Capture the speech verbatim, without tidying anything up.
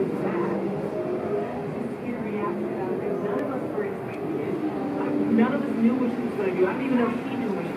Scary after that. None of us were expecting it. None of us knew what she was going to do. I don't even know if she knew what